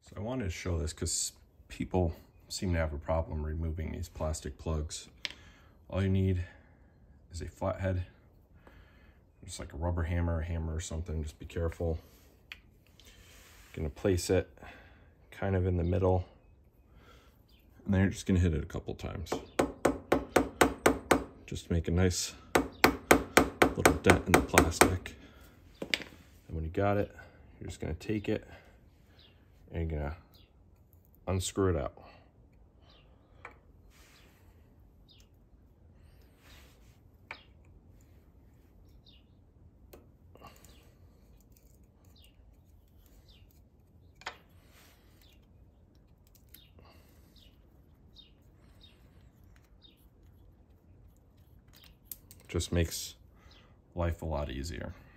So I wanted to show this because people seem to have a problem removing these plastic plugs. All you need is a flathead, just like a rubber hammer, a hammer or something. Just be careful. Gonna place it kind of in the middle, and then you're just gonna hit it a couple times. Just make a nice little dent in the plastic. And when you got it, you're just gonna take it and you're gonna unscrew it out. Just makes life a lot easier.